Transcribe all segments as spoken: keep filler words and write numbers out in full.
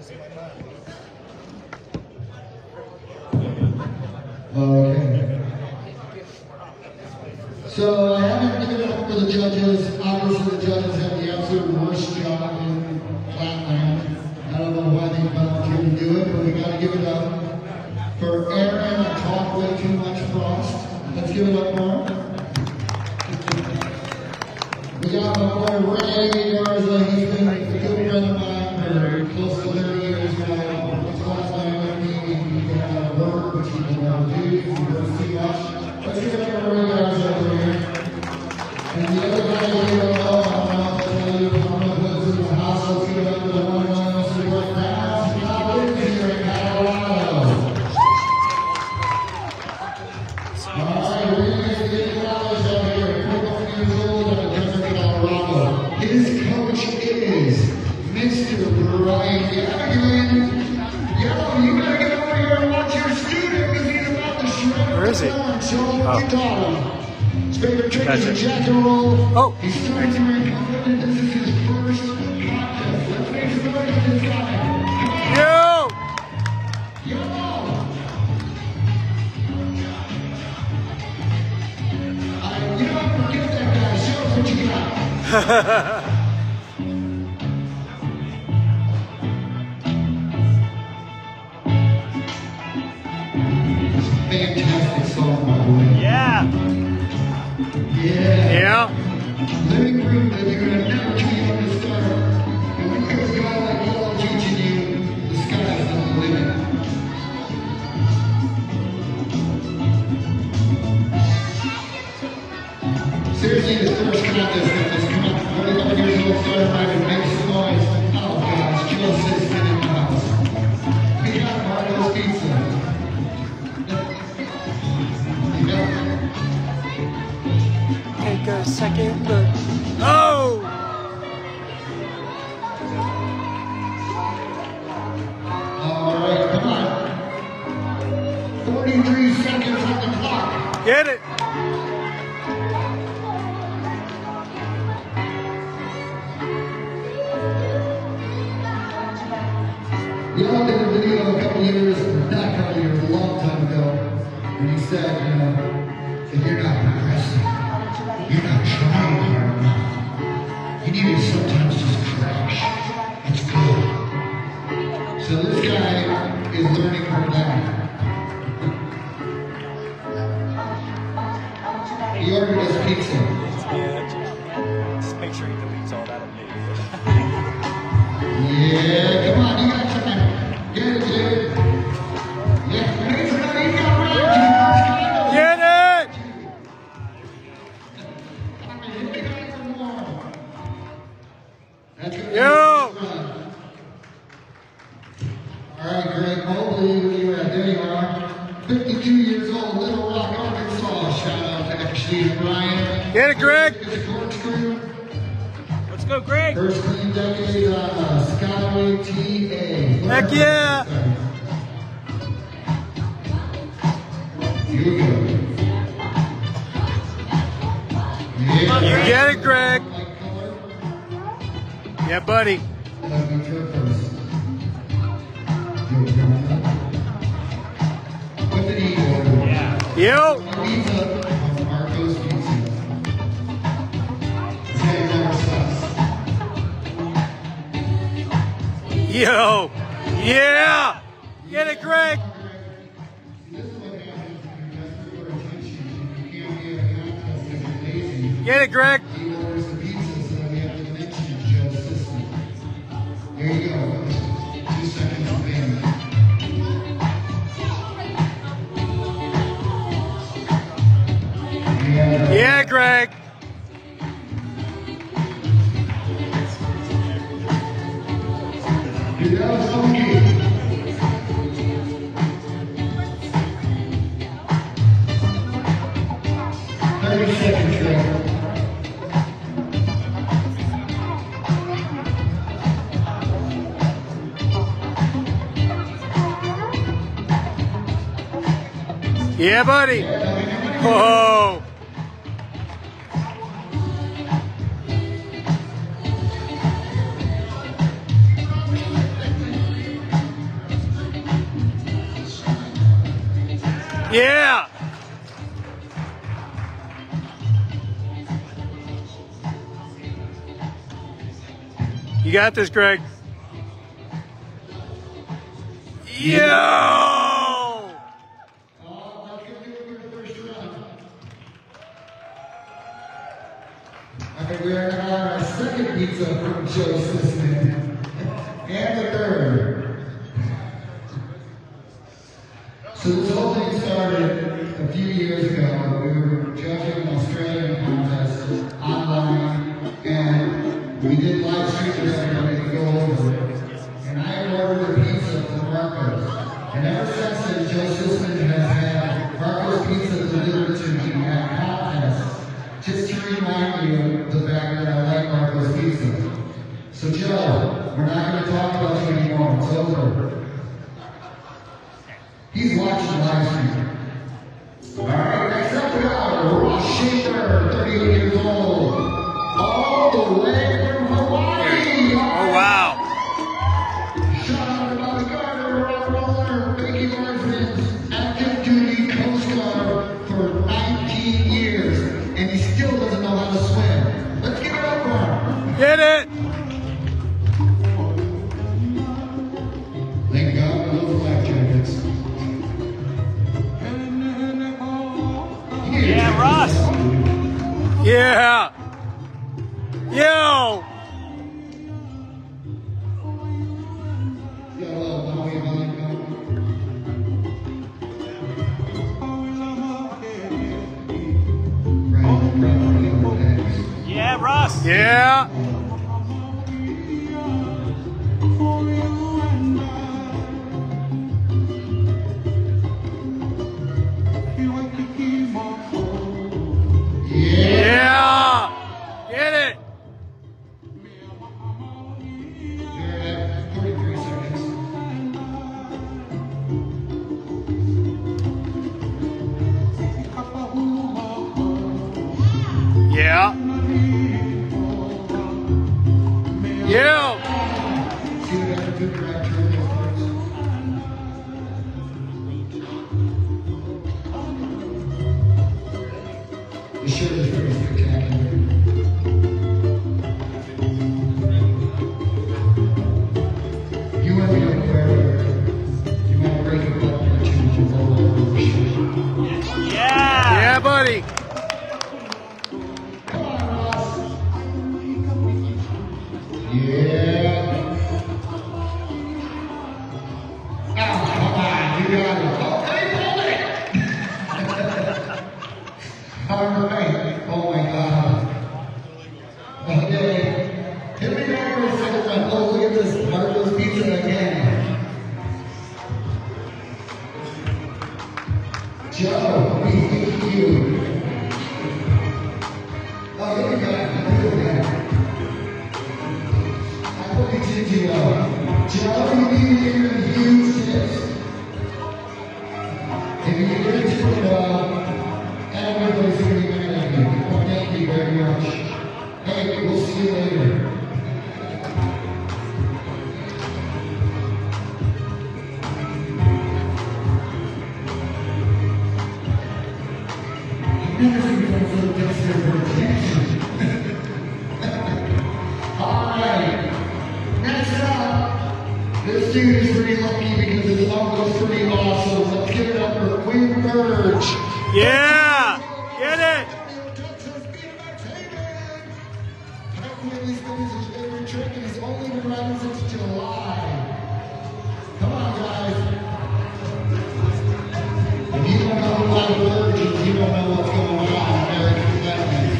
Okay. So I haven't given it up for the judges. Obviously the judges have the absolute worst job in Flatland. I don't know why they volunteered to do it, but we gotta give it up for Aaron. I talk way too much Frost. Let's give it up for him. We got my boy Ray Garza. He's been a good friend of mine for close to thirty years now. He's last night with me. He got out of work, which he didn't want to do. He doesn't see much. Let's give it up for Ray Garza over here. And the other guy we don't know, I don't know if I'll tell you, I don't know who's in the house. Let's give it up for the one and only Mister Rick Brown. Now lives here in Colorado. Alright, we're going to get the dollars out here. forty-one years old and a Denver, Colorado. His coach is Mister Brian Gagnon. Yo, you gotta get over here and watch your student because he's about to shred. Where is he? Oh. His favorite trick Gotcha. is a jack and roll. Oh. He's starting to very confident. This is his first contest. Let's make some noise for this guy. Yo! Yo! Uh, you don't forget that guy. Show us what you got. Fantastic song, by the way. Yeah. Yeah. Yeah. Living proof that you're gonna never too young to start. And when you have a guy like Yellow teaching you, the sky's the limit. Seriously, this first contest that has come up, forty-one years old, started by to make some noise. Oh gosh, Jill says been in the house. We got Marco's Pizza. Take a second look. Oh! Alright, come on. forty-three seconds on the clock. Get it! Y'all did a video a couple years, not a couple years, a long time ago, when he said, you know, if you're not progressing, you're not trying hard enough. You need to sometimes just crash. It's good. So this guy is learning from that. He ordered us pizza. Yeah, just make sure he deletes all that of me. Yeah, come on, you got time. Get it, dude. Yeah, make sure that you got right. Get it! Yo! Alright, Greg Mobley, where you at? There you are. fifty-two years old, Little Rock, Arkansas. Shout out to Ashley and Brian. Get it, Greg! Let's go, Greg! First clean decade on uh, Skyway T A. Heck yeah! Here we go. Yeah. You get it, Greg! Yeah, buddy. What did he order? Yeah. Yo! Pizza from Marco's Pizza. His name never stops. Yo! Yeah! Get it, Greg! Get it, Greg! He orders the pizza so that we have to mention Joe's system. There you go. Two seconds of payment. Yeah. Yeah, Greg! Dude, that was funky. thirty seconds, Greg. Yeah, buddy! Oh! Yeah. You got this, Greg. Yo! Okay, we are on our second pizza from Joe Sisman, and the third. So this whole thing started a few years ago. We were judging an Australian contest online, and we did live stream with everybody to go over it. And I ordered a pizza from Marco's. And ever since then, Joe Sisman has had Marco's Pizza delivered to me at contests, just to remind you of the fact that I like Marco's Pizza. So Joe, we're not going to talk about you anymore. It's over. He's watching live stream. All right, next up we got Ross Shaper, thirty-eight years old, all the way from Hawaii. Oh, wow. Shout out to Bobby Carter, rock roller, Mickey Martin's active duty Coast Guard for nineteen years, and he still doesn't know how to swim. Let's give it up for him. Get it. Thank God for those life jackets. Yeah, Ross. Yeah. Yo. Yeah, Ross. Yeah. Yeah. Get it. thirty-three seconds. Yeah. Yeah. See what I can do to right turn those parts. The shirt is pretty spectacular. You and me don't wear it. You want to break it up and change your roll over the shirt. Yeah. Yeah, buddy. Come on, Ross. Yeah. Ah, come on, you got it. Okay, hold it. All right. Oh my God. Okay. Hit me back for a second. Oh, look at this. Marco's Pizza again. Joe, we hate you. Oh, look at that. Look at that. I put the G G up. Joe, you need to hear the huge tips. If you can get it to it up, everybody's going to be mad at you. Well, thank you very much. Hey, we'll see you later. I've never seen anyone so desperate for attention. Alright, next up, this dude is pretty lucky because his logo's pretty awesome. Let's give it up for Queen Verge. Yeah. Get it. He's been his favorite trick and he's only been running since July. Come on, guys. If you don't know about virgins, you don't know what's going on in American Athletic.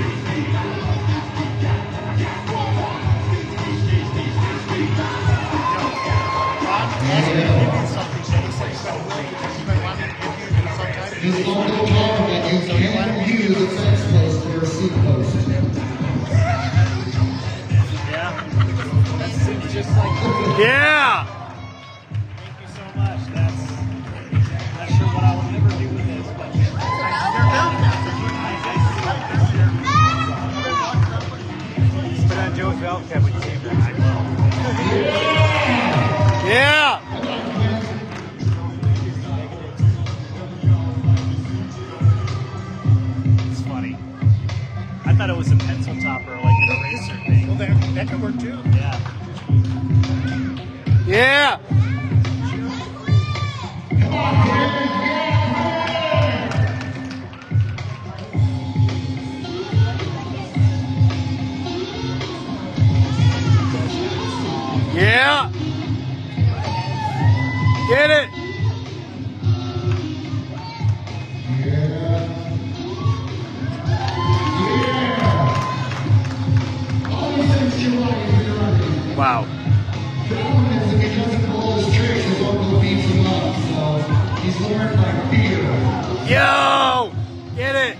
His local tournament is can you use a fence post or a seat post? Yeah. Thank you so much. That's not sure what I would ever do with this, but put on Joe's belt cap when you came back. Yeah. Yeah. Yeah. Get it. Wow. Problem is, if he doesn't pull his tricks, his uncle beats him up. So he's learned by fear. Yo! Get it.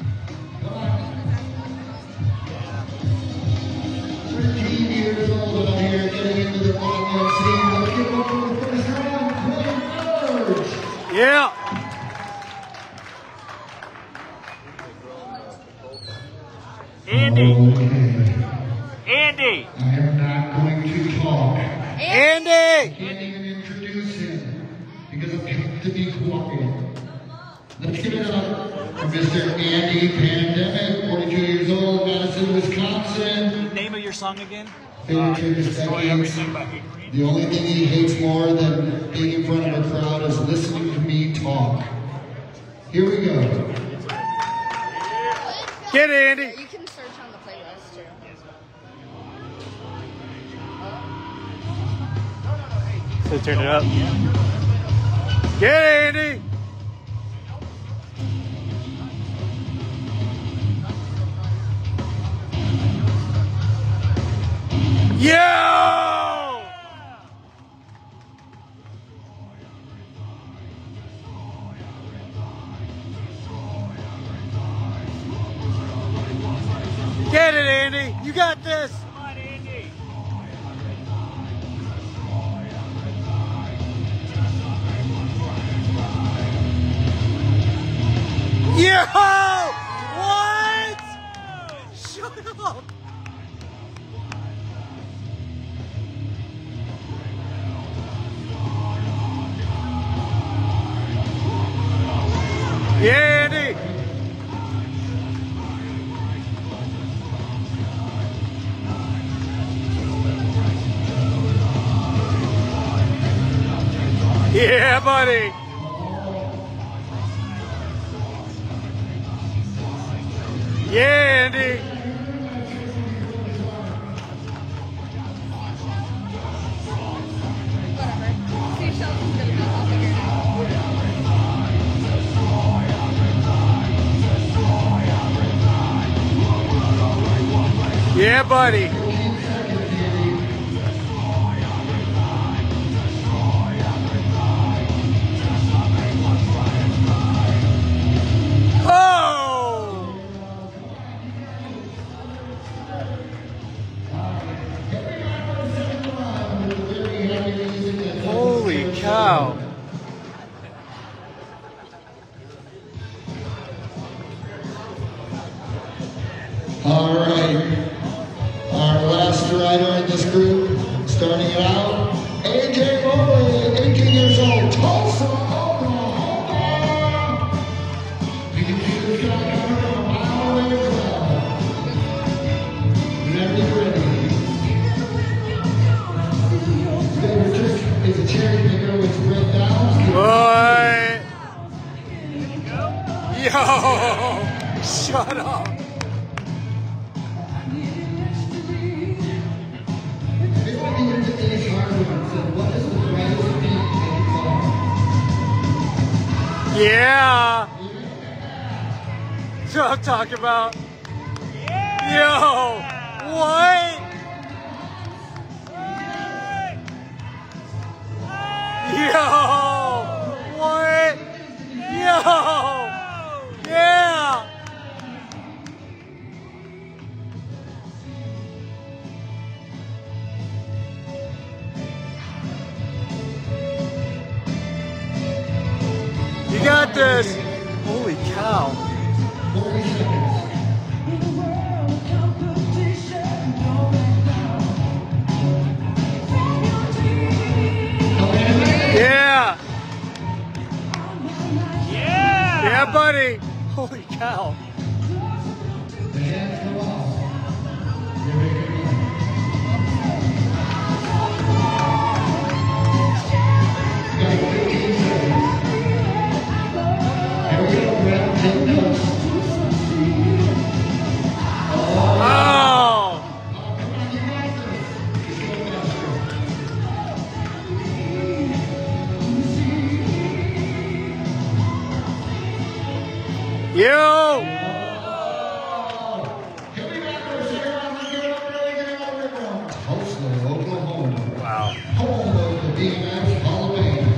thirteen years old out here getting into the bottom scene. Looking over the first round, playing Urge. Yeah. Andy. Okay. Andy. I am not going to talk. Andy. I can't even introduce him because I have to be quiet. Let's give it up for Mister Andy Pandemic, forty-two years old, Madison, Wisconsin. Name of your song again? Favorite trick is decades. The only thing he hates more than being in front of a crowd is listening to me talk. Here we go. Get it, Andy. You can search on the playlist too. So turn it up. Get it, Andy. Yo! Get it, Andy. You got this. Come on, Andy. Yo! What? Shut up. Yeah, Andy. Yeah, buddy. Yeah, Andy. Whatever. Seashells is gonna be all figured out. Yeah, buddy. Oh! Holy cow. All right. Our last rider in this group, starting it out, A J Bowie, eighteen years old, Tulsa, Oklahoma. You can see this guy coming from a mile away as well. Whenever you're ready. His favorite trick is a cherry picker with red downs. Boy. Yo! Shut up. Yeah. That's what I'm talking about. Yo. What? Yo. What? Yo. Yeah. You got this. Holy cow. forty seconds. Yeah. Yeah. Yeah, buddy. Holy cow. The hands go off. Here we go. Yo! Tulsa, Oklahoma. Wow. Home of the D M F Hall of Fame.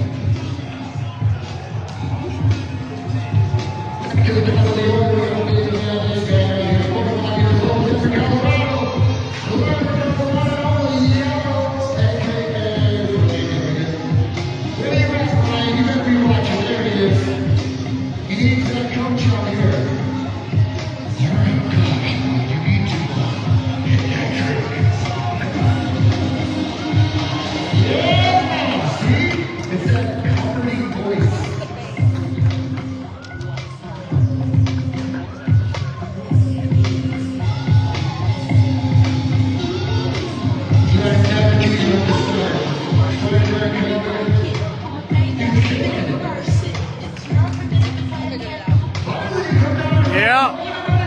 To the top of the order, we will be the this guy, forty-five years old, from Colorado. eleven Colorado, yellow, A K A. Where you at, Ryan? You better be watching. There he is. He needs that coach out here. You're a coach. You need to uh, hit that trick. Yeah! See? It's that comforting voice. You guys have to choose your own style. Start your own career. You can. Yeah.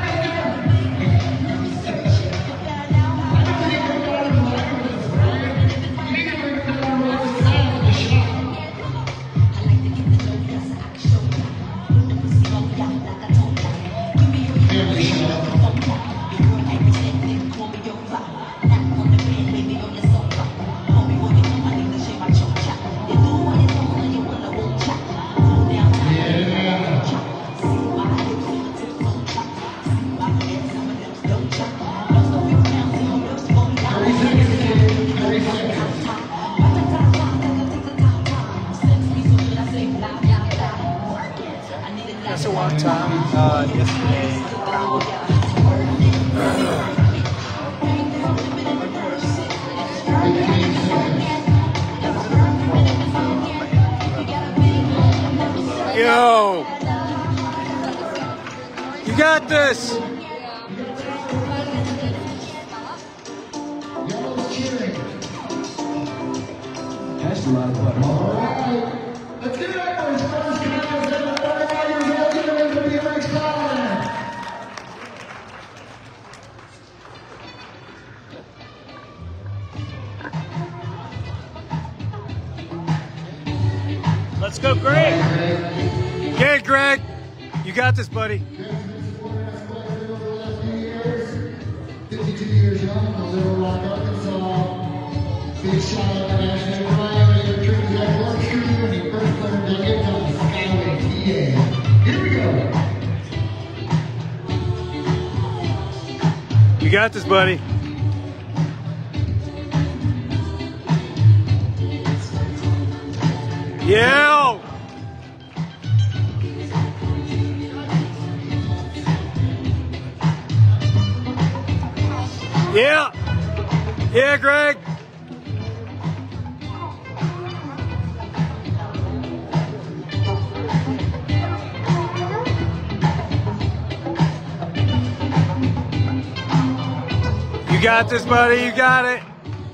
That's a long time. Uh, yesterday. Yo! You got this! Yellow's cheering. That's a lot of fun. All right. Let's give it up for his first contest at forty-five years old. Give it up for the M X Colin. Let's go, Greg! Okay, Greg! You got this, buddy. fifty-two years young from Little Rock, Arkansas. Big shout out to National Ryan. They were treated like work shooter when he first learned to get on the Skyway P A. Here we go. You got this, buddy. Yeah! Yeah! Yeah, Greg! You got this, buddy. You got it.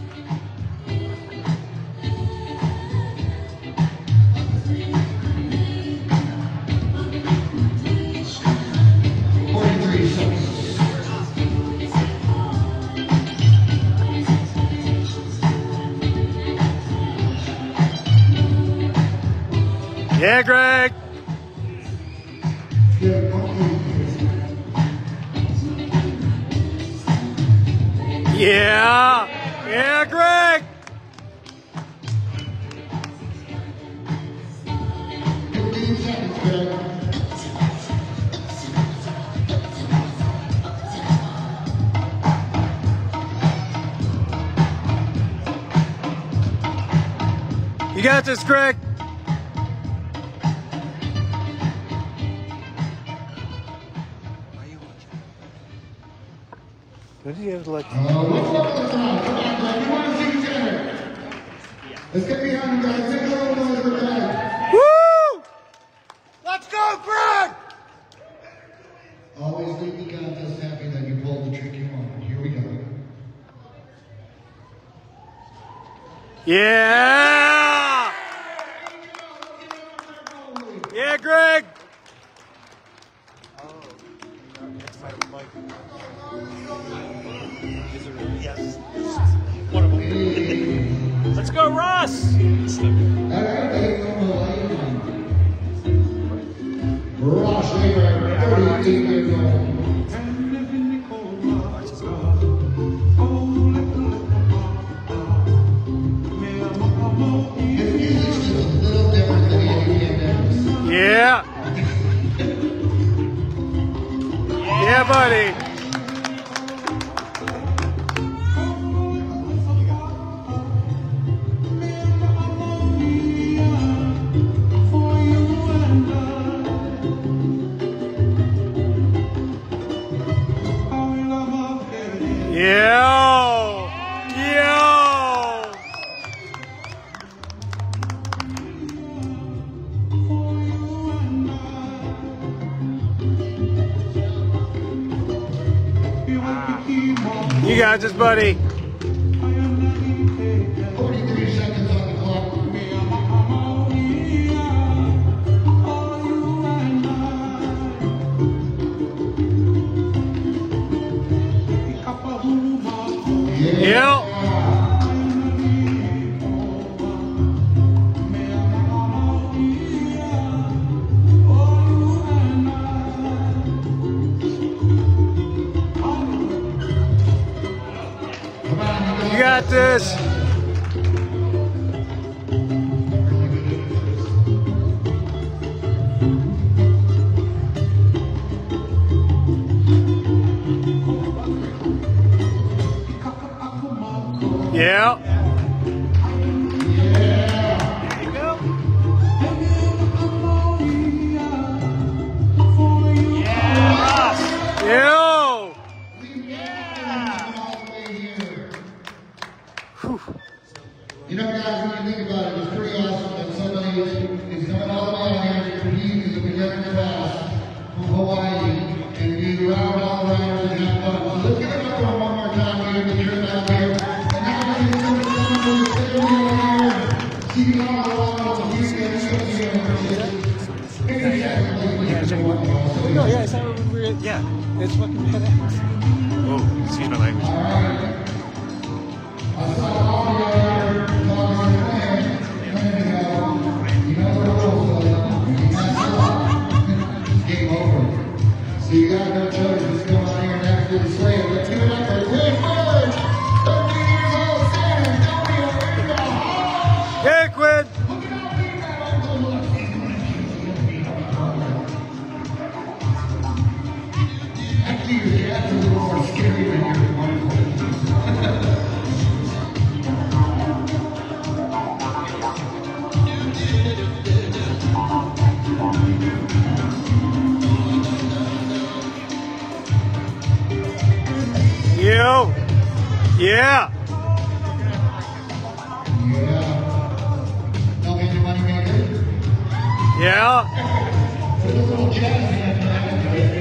forty-three seconds. Yeah, Greg. Yeah, okay. Yeah. Yeah, Greg. fifteen seconds, Greg. You got this, Greg. What did you have to like? Uh, what's up with the crowd? Come on, Greg. We want to see each other. Let's get behind you guys. Make a little noise for Greg. Woo! Let's go, Greg! Always leave the contest happy that you pulled the tricky one. Here we go. Yeah! Yeah, Greg! One of them. Let's go, Ross! All right, Ross Raver, thirty-eight years old. His music's just a little different than the A F A. Yeah. Yeah, buddy. Yo! Yo! You got this, buddy. forty-three seconds on the clock. Yep. You got this. Yeah. There you go. Yeah, Ross. Yo. You know, guys, when you think about it, it's pretty awesome that somebody is coming all the way out here to compete as a beginner class from Hawaii and be around all around and have fun. So let's give it up for them one more time here, the trip out here. And now we're going to come to the family over here, see you all around on the weekend, so you know, maybe second place we have to one more. No, yeah, it's not weird. Yeah, it's fucking badass. Oh, excuse my language. All right. I saw all the other dogs in the land, and uh, you know the rules, so you mess up, game over. So you got no choice, just come out here and absolutely slay it. Let's give it up for Quinn Bird, thirty years old, San Antonio, Indiana. Hey, Quinn. Look at how big that uncle looks. Actually, your dad's a little more scary than your uncle. Yo. Yeah. Yeah. No major money maker. Yeah. With a little jazz hand behind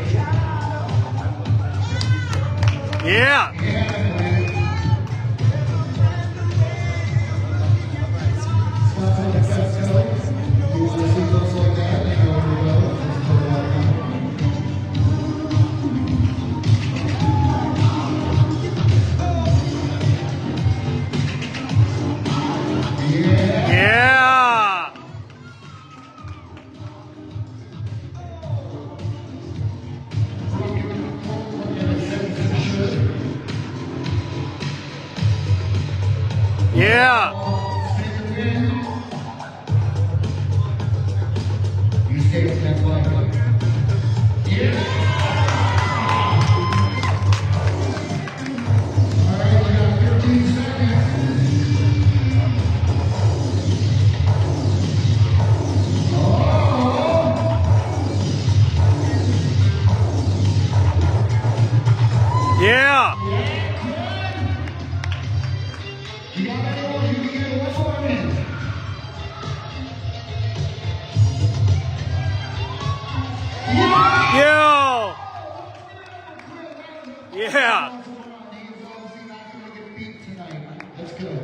it. Yeah. Yeah, man. Spots on the festival. You want to see folks like that, you know where to go. Let's put it out there. Yeah. Yeah. Yeah. You stay with that flag. Yeah. All right, you got fifteen seconds. Yeah. You got anyone you can get away from it? Yo. Yeah. That's good.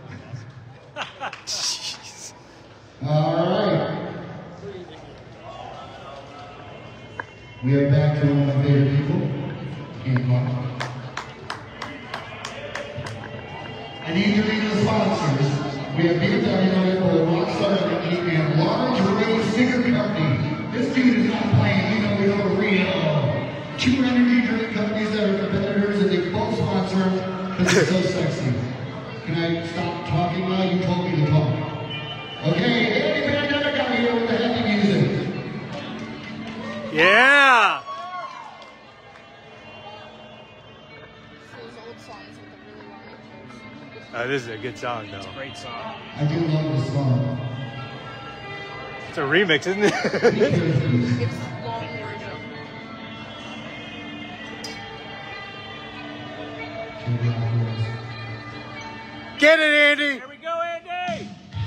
All right. We are back to one of my favorite people. Game on. I need to read the sponsors. We have B M W for the Rockstar and Large Ray Sticker Company. This dude is not playing, you know, we're real. two energy drink companies that are competitors, and they both sponsor them because they're so sexy. Can I stop talking now? You told me to talk. Okay, Andy Pandemic out here with the heavy music. Yeah. Those old songs with the really long intros. Oh, this is a good song, though. Great song. I do love this song. It's a remix, isn't it? It's long version. Get it, Andy. Here we go, Andy!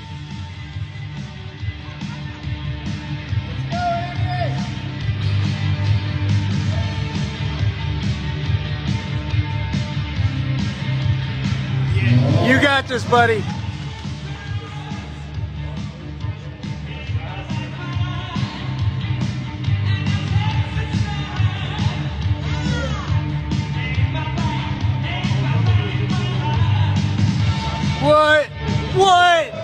Let's go, Andy! You got this, buddy. What? What?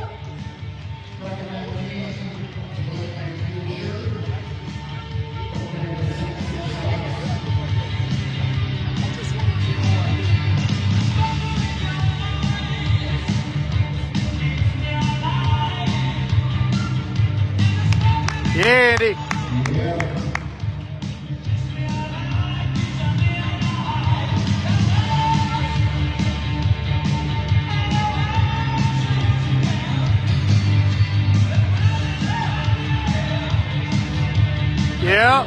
Yeah, Andy. Yeah.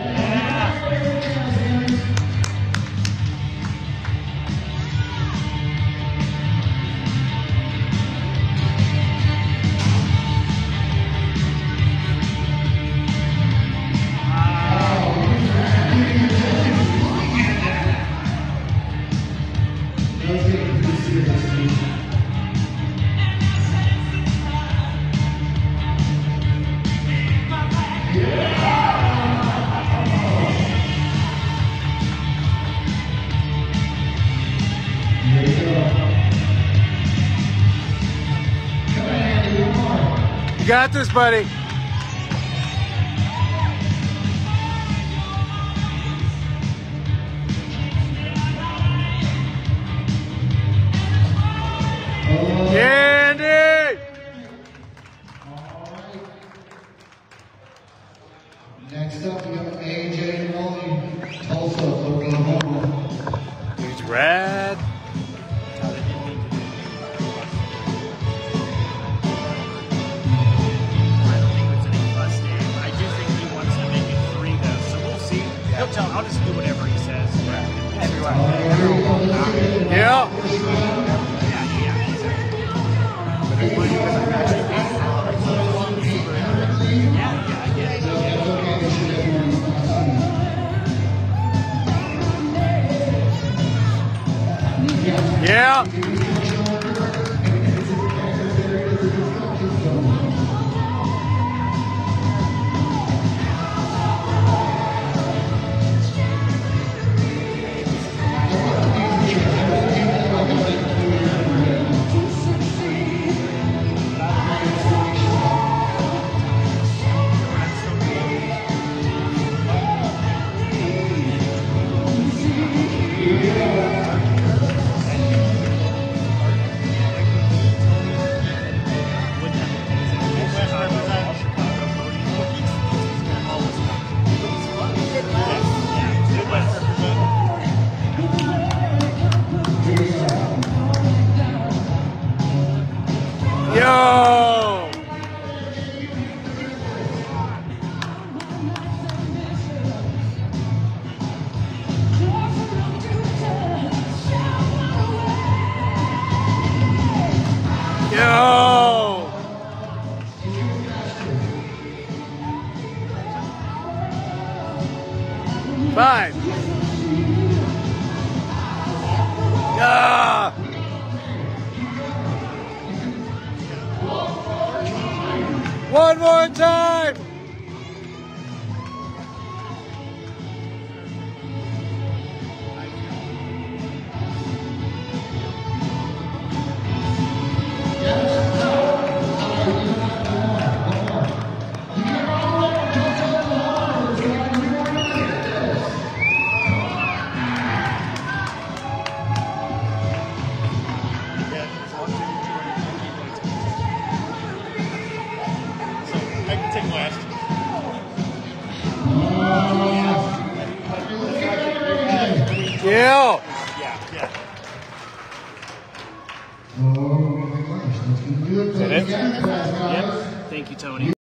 You got this, buddy. Andy! Next up, we have A J Molly, Tulsa, Oklahoma. He's rad. He'll tell. I'll just do whatever he says. Everyone. Yeah. Yeah, yeah, exactly. Yeah, yeah, I get it. Yeah. Yo! Yo! Five. Ah! One more time! West. Yeah. Yeah, yeah. Oh my gosh, that's gonna do it. Is that it? Guys. Thank you, Tony.